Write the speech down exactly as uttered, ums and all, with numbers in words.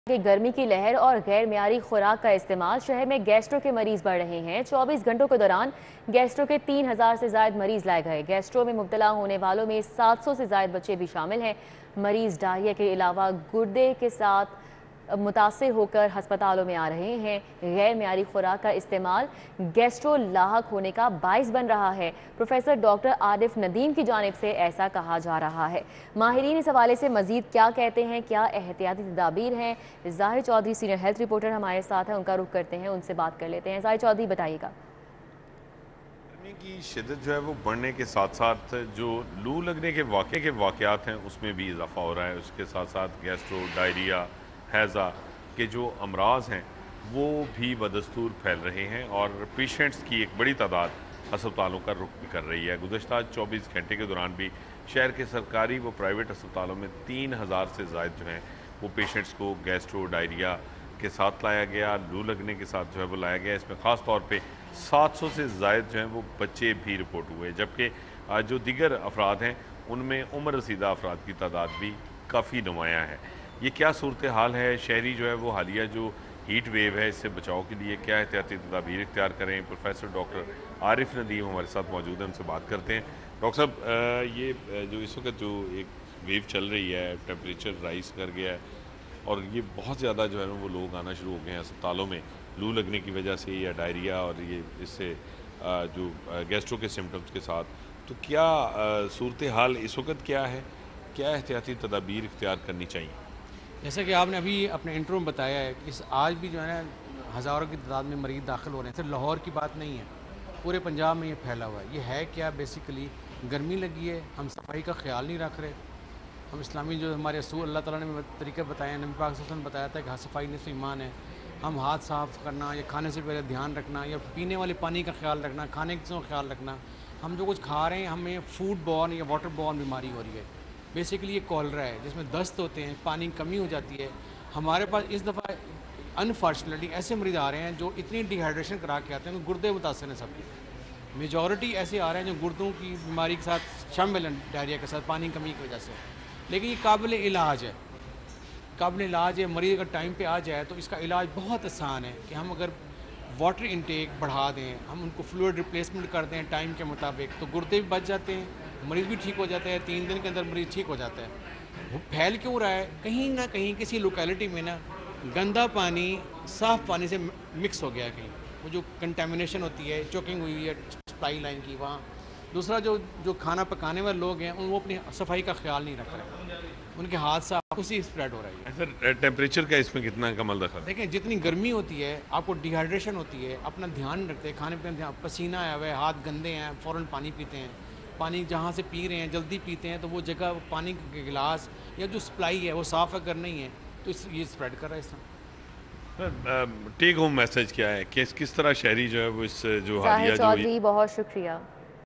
कि गर्मी की लहर और गैर मियारी खुराक का इस्तेमाल शहर में गैस्ट्रो के मरीज बढ़ रहे हैं। चौबीस घंटों के दौरान गैस्ट्रो के तीन हजार से ज्यादा मरीज लाए गए। गैस्ट्रो में मुब्तला होने वालों में सात सौ से ज्यादा बच्चे भी शामिल हैं। मरीज डायरिया के अलावा गुर्दे के साथ मुतासिर होकर अस्पतालों में आ रहे हैं। गैर मियारी खुराक का इस्तेमाल गैस्ट्रो लाहक होने का बाइस बन रहा है। प्रोफेसर डॉक्टर आरिफ नदीम की जानिब से ऐसा कहा जा रहा है। माहिरीन इस हवाले से मजीद क्या कहते हैं, क्या एहतियाती तदाबीर हैं। जाहिर चौधरी सीनियर हेल्थ रिपोर्टर हमारे साथ हैं, उनका रुख करते हैं, उनसे बात कर लेते हैं। जाहिर चौधरी बताइएगा। गर्मी की शिद्दत जो है वो बढ़ने के साथ साथ जो लू लगने के वाक़े के वाक़यात हैं उसमें भी इजाफा हो रहा है। उसके साथ साथ गैस्ट्रो, डायरिया, हैज़ा के जो अमराज हैं वो भी बदस्तूर फैल रहे हैं और पेशेंट्स की एक बड़ी तादाद अस्पतालों का रुख भी कर रही है। गुज़श्ता चौबीस घंटे के दौरान भी शहर के सरकारी व प्राइवेट अस्पतालों में तीन हज़ार से ज़ायद जो हैं वो पेशेंट्स को गैस्ट्रो, डायरिया के साथ लाया गया, लू लगने के साथ जो है वो लाया गया। इसमें ख़ास तौर पे सात सौ से ज़ायद जो हैं वो बच्चे भी रिपोर्ट हुए, जबकि जो दीगर अफराद हैं उनमें उम्र रसीदा अफराद की तादाद भी काफ़ी नुमायाँ है। ये क्या सूरत हाल है? शहरी जो है वो हालिया जो हीट वेव है इससे बचाव के लिए क्या एहतियाती तदाबीर इख्तियार करें? प्रोफेसर डॉक्टर आरिफ नदीम हमारे साथ मौजूद हैं, उनसे बात करते हैं। डॉक्टर साहब, ये जो इस वक्त जो एक वेव चल रही है, टेम्परेचर राइज कर गया है और ये बहुत ज़्यादा जो है ना वो लोग आना शुरू हो गए हैं अस्पतालों में लू लगने की वजह से या डायरिया और ये इससे जो गैस्ट्रो के सिम्टम्स के साथ, तो क्या सूरत हाल इस वक्त क्या है? क्या एहतियाती तदाबीर इख्तियार करनी चाहिए? जैसा कि आपने अभी अपने इंट्रो में बताया है कि इस आज भी जो है ना हज़ारों की तादाद में मरीज़ दाखिल हो रहे हैं। सिर्फ लाहौर की बात नहीं है, पूरे पंजाब में ये फैला हुआ है। ये है क्या? बेसिकली गर्मी लगी है, हम सफाई का ख्याल नहीं रख रहे। हम इस्लामी जो हमारे रसूल अल्लाह ताला ने तरीके बताए, नबी पाक सल्लल्लाहु अलैहि वसल्लम बताया था कि सफाई निस्फ़ ईमान है। हम हाथ साफ़ करना या खाने से पहले ध्यान रखना या पीने वाले पानी का ख्याल रखना, खाने की चीज़ों का ख्याल रखना। हम जो कुछ खा रहे हैं हमें फूड बॉर्न या वाटर बॉर्न बीमारी हो रही है। बेसिकली ये कॉलरा है जिसमें दस्त होते हैं, पानी की कमी हो जाती है। हमारे पास इस दफ़ा अनफॉर्चुनेटली ऐसे मरीज़ आ रहे हैं जो इतनी डिहाइड्रेशन करा के आते हैं कि गुर्दे मुतासर हैं सबके। मेजॉरिटी ऐसे आ रहे हैं जो गुर्दों की बीमारी के साथ शामिल हैं, डायरिया के साथ, पानी की कमी की वजह से। लेकिन ये काबिल इलाज है, काबिल इलाज है। मरीज़ अगर टाइम पे आ जाए तो इसका इलाज बहुत आसान है कि हम अगर वाटर इंटेक बढ़ा दें, हम उनको फ्लूइड रिप्लेसमेंट कर दें टाइम के मुताबिक, तो गुर्दे भी बच जाते हैं, मरीज़ भी ठीक हो जाता है। तीन दिन के अंदर मरीज़ ठीक हो जाता है। वो फैल क्यों रहा है? कहीं ना कहीं किसी लोकेलिटी में ना गंदा पानी साफ़ पानी से मिक्स हो गया है। कहीं वो जो कंटेमिनेशन होती है, चोकिंग हुई है सप्लाई लाइन की, वहाँ दूसरा जो जो खाना पकाने वाले लोग हैं उन वो अपनी सफाई का ख्याल नहीं रख रहे, उनके हाथ साफ उसी स्प्रेड हो रही है। सर, टेम्परेचर का इसमें कितना कमल दखल? देखें, जितनी गर्मी होती है आपको डिहाइड्रेशन होती है, अपना ध्यान रखते हैं, खाने पीने ध्यान, पसीना आया हुआ है, हाथ गंदे हैं, फ़ौरन पानी पीते हैं। पानी जहाँ से पी रहे हैं जल्दी पीते हैं तो वो जगह पानी के गिलास या जो सप्लाई है वो साफ़ अगर नहीं है तो इस ये स्प्रेड कर रहा है इस तरह। टेक होम मैसेज क्या है? किस किस तरह शहरी जो है वो इस जो जाहिर हालिया जो चौधरी, बहुत शुक्रिया।